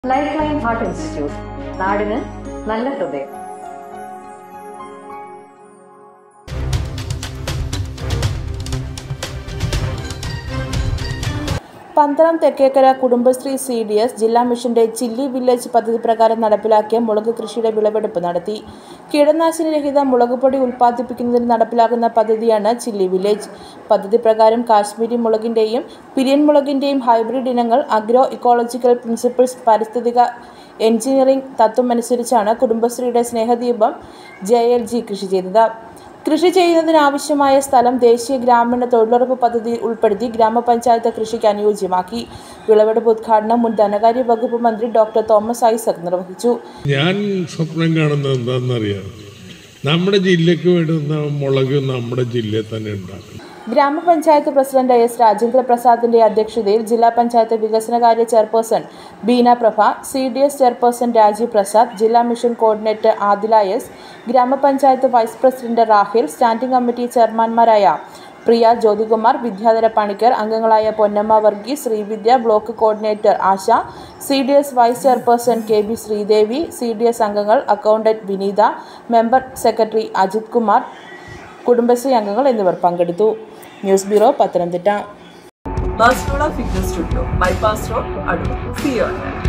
Life line heart institute നാടിന് നല്ല ഹൃദയം. പന്തളം തെക്കേക്കര കുടുംബശ്രീ CDS ജില്ലാ മിഷന്റെ ചില്ലി വില്ലേജ് പദ്ധതി പ്രകാരം നടപ്പിലാക്കിയ മുളക് കൃഷിയുടെ വിളവെടുപ്പ് നടത്തി. കീടനാശിനിരഹിത മുളകുപൊടി ഉൽപ്പാദിപ്പിക്കുന്നതിന് നടപ്പിലാക്കുന്ന പദ്ധതിയാണ് ചില്ലി വില്ലേജ്. പദ്ധതി പ്രകാരം കാശ്മീരി മുളകിന്റെയും പിരിയൻ മുളകിന്റെയും ഹൈബ്രിഡ് ഇനങ്ങൾ അഗ്രോ ഇക്കോളജിക്കൽ പ്രിൻസിപ്പിൾസ് പാരിസ്ഥിതിക എഞ്ചിനീയറിംഗ് തത്വമനുസരിച്ചാണ് കുടുംബശ്രീയുടെ സ്നേഹദീപം JLG കൃഷി ചെയ്തത്. കൃഷി ചെയ്യുന്നതിനാവശ്യമായ സ്ഥലം ദേശീയ ഗ്രാമീണ തൊഴിലുറപ്പ് പദ്ധതിയിൽ ഉൾപ്പെടുത്തി ഗ്രാമപഞ്ചായത്ത് കൃഷിക്ക് അനുയോജ്യമാക്കി. വിളവെടുപ്പ് ഉദ്ഘാടനം മുൻ ധനകാര്യ വകുപ്പ് മന്ത്രി ഡോക്ടർ തോമസ് ഐസക് നിർവഹിച്ചു. ഞാൻ സ്വപ്നം കാണുന്നത് എന്താണെന്നറിയാം, നമ്മുടെ ജില്ലയ്ക്ക് വേണ്ടുന്ന മുളക് നമ്മുടെ ജില്ലയിൽ തന്നെ ഉണ്ടാക്കും. ഗ്രാമപഞ്ചായത്ത് പ്രസിഡന്റ് S. രാജേന്ദ്ര പ്രസാദിന്റെ അധ്യക്ഷതയിൽ ജില്ലാ പഞ്ചായത്ത് വികസനകാര്യ chairperson Beena Prabha, CDS chairperson Rajeev Prasad, ജില്ലാ മിഷൻ കോർഡിനേറ്റർ ആദില S, ഗ്രാമപഞ്ചായത്ത് vice president Rahil, standing committee ചെയർമാൻമാരായ പ്രിയ, ജ്യോതികുമാർ, വിദ്യാധര പണിക്കർ, അംഗങ്ങളായ Ponnamma Varghese, Sreevidya, block coordinator Asha, CDS vice chairperson KB Sreedevi, CDS അംഗങ്ങൾ accountant Vineetha, member secretary Ajith Kumar, Kudumbashree അംഗങ്ങൾ എന്നിവർ പങ്കെടുത്തു. News bureau, Pathanamthitta. Barcelona fitness studio, bypass road, Adoor. See you online.